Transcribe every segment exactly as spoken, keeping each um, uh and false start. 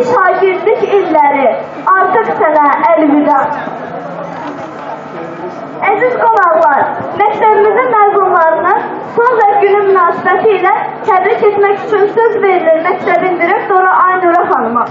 şagirdlik illəri, artıq sənə əlvida. Əziz qonaqlar, məktəbimizin məzunlarını son və günü münasibəti ilə təbrik etmək üçün söz verilir məktəbin direktoru Aynura xanıma.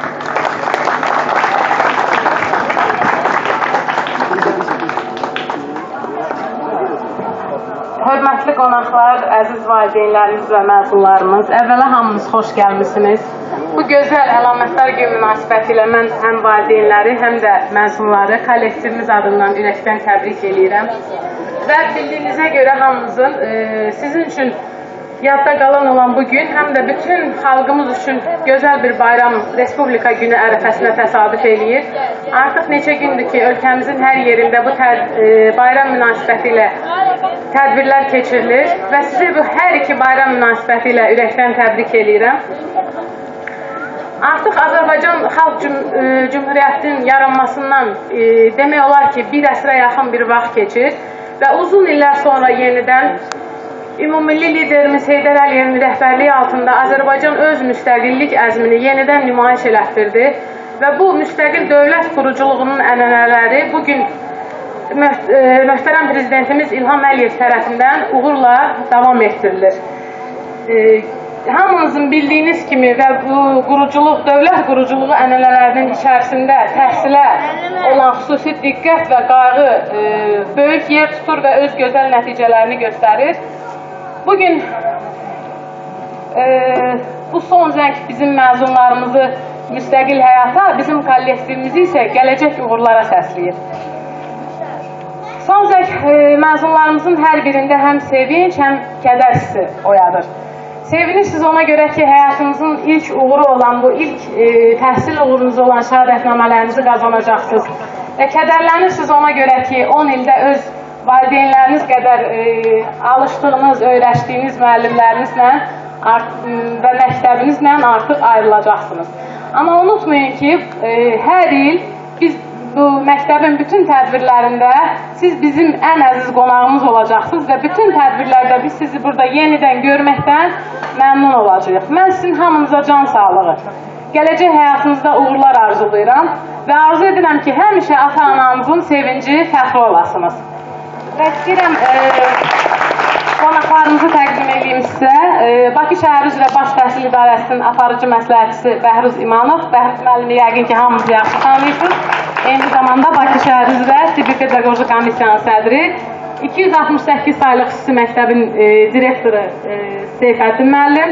Hörmətli qonaqlar, əziz valideynlərimiz və məzunlarımız, əvvəla hamınız xoş gəlmişsiniz. Bu gözəl əlamətlər günü münasibəti ilə mən həm valideynləri, həm də məzunları kollektivimiz adından ürəkdən təbrik edirəm. Və bildiyinizə görə hamımızın e, sizin üçün yadda qalan olan bu gün həm də bütün xalqımız üçün gözəl bir bayram, Respublika günü ərəfəsinə təsadüf eləyir. Artıq neçə gündür ki, ölkəmizin hər yerində bu tər, e, bayram münasibəti ilə tədbirlər keçirilir və sizi bu hər iki bayram münasibəti ilə ürəkdən təbrik edirəm. Artıq Azərbaycan Xalq Cum Cümhuriyyətinin yaranmasından e, demək olar ki, bir əsrə yaxın bir vaxt keçir və uzun illər sonra yenidən Ümumilli liderimiz Heydər Əliyevin rəhbərliyi altında Azərbaycan öz müstəqillik əzmini yenidən nümayiş elətdirdi və bu müstəqil dövlət quruculuğunun ənənələri bugün möhtərəm prezidentimiz İlham Əliyev tərəfindən uğurla davam etdirilir. Hamınızın bildiyiniz kimi və bu quruculuq, dövlət quruculuğu ənənələrinin içərisində təhsilə olan xüsusi diqqət və qayğı e, böyük yer tutur və öz gözəl nəticələrini göstərir. Bugün e, bu son zəng bizim məzunlarımızı müstəqil həyata, bizim kollektivimizi isə gələcək uğurlara səsləyir. Son zəng e, məzunlarımızın hər birində həm sevinç, həm kədər hissi oyadır. Sevinirsiniz ona görə ki, həyatınızın ilk uğuru olan, bu ilk e, təhsil uğurunuz olan şəhadətnamələrinizi qazanacaqsınız. Və kədərlənirsiniz ona görə ki, on ildə öz valideynləriniz qədər e, alışdığınız, öyrəşdiyiniz müəllimlərinizlə və məktəbinizlə artıq ayrılacaqsınız. Amma unutmayın ki, e, hər il biz bu məktəbin bütün tədbirlərində siz bizim ən əziz qonağımız olacaqsınız və bütün tədbirlərdə biz sizi burada yenidən görməkdən məmnun olacağıq. Mən sizin hamınıza can sağlığı, gələcək həyatınızda uğurlar arzulayıram və arzu edirəm ki, həmişə ata-ananızın sevinci, fəxri olasınız. Və istəyirəm e, qonaqlarımızı təqdim edeyim sizə. E, Bakı şəhəri üzrə Baş Təhsil İdarəsinin aparıcı məsləhətçisi Bəhruz İmanov. Bəhruz müəllimi yəqin ki, hamınız yaxşı tanıyırsınız. Eyni zamanda Bakı şəhəri üzrə Tibbi Pedaqoji Komissiyanın sədri, iki yüz altmış səkkiz saylı xüsusi məktəbin e, direktoru e, Seyfəddin müəllim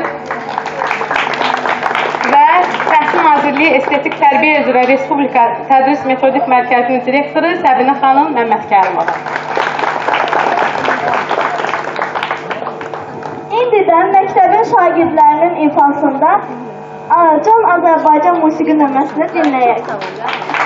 və Təhsil Nazirliyi Estetik Tərbiyə üzrə Respublika Tədris Metodik Mərkəzinin direktoru Səbinə xanım Məmmədkərimova. İndidən məktəbin şagirdlərinin ifasında Can Azərbaycan musiqi nömrəsini dinləyək.